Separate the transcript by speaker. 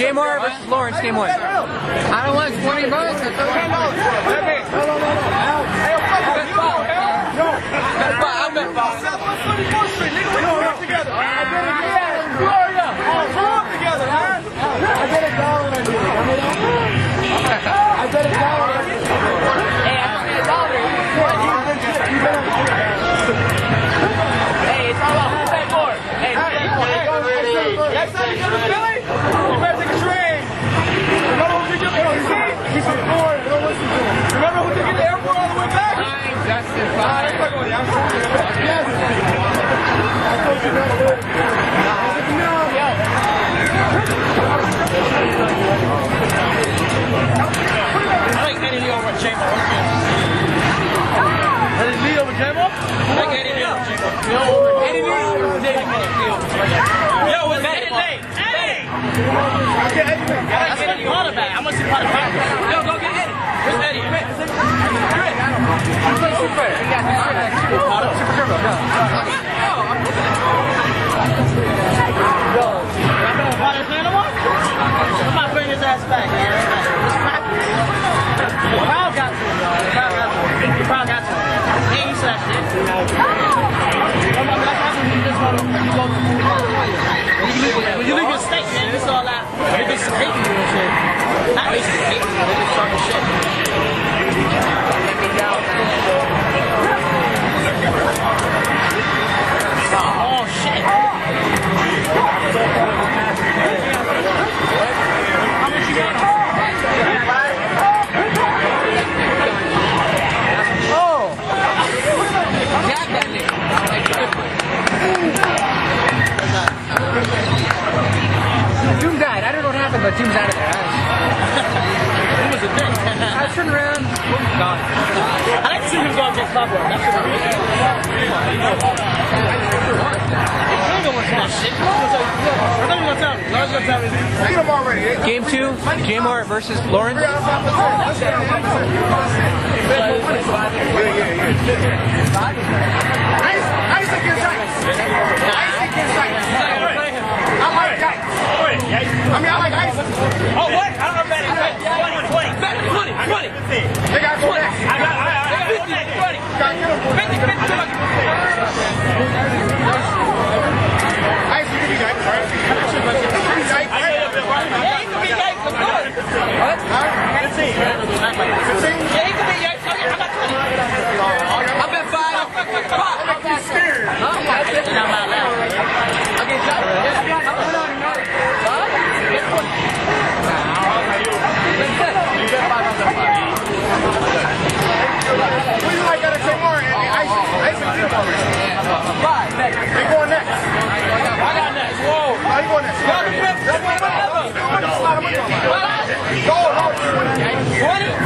Speaker 1: JMar versus Lawrence, game 1. I don't want 20 bucks. It's okay. No. I'm going to follow. Southwest 24th Street. Nigga, we can work together. I bet it down. Florida. We're up together, man. I bet $1 on you. I bet $1. Hey, I don't need $1. Hey, it's all about who bet more. Hey, next time you come to Philly, you better take a train. Remember who took you to the airport? He's from Florida. Don't listen to him. Remember who took you to the airport all the way back? Fine, Justin, fine. Yes. I told you not to do it. No. I like Eddie Lee over JMar. Eddie Lee over JMar? I like Eddie Lee over JMar. Eddie Lee over JMar. Yo, what's Eddie Lee? Eddie! That's what you want about. I want to see part of it. Yo, go get Eddie. Where's Eddie? I'm playing Super Turbo. Super Turbo. Yo, I'm not bringing his ass back, man. Proud got to. Proud got to. Hey, you said that shit. When you leave your state, man, it's all that. They just hating you and shit. Not basically hating you, they just talking shit. Let me down, man. Oh, shit. How much you got? Oh! Jab that nigga. Doom died. I don't know what happened, but Doom's out of there. It was a thing. I turned around. Gone. I like to see him go up against Pablo. That's what it is. Game 2, JMar versus Lawrence. I like ice. Oh, what? I don't know if that is 20. They got 20. I got 50. 50. Ice, you can be ice, right? Yeah, you can be ice, of course. What? 15. Yeah, you can be ice. Okay, how about 20? I bet 5. I'm not scared. I'm not loud. Okay, John. What do you like out of JMar and ice? Ice and peanut butter. Five. They going next. I got next. Whoa. How you going next? Go. 20?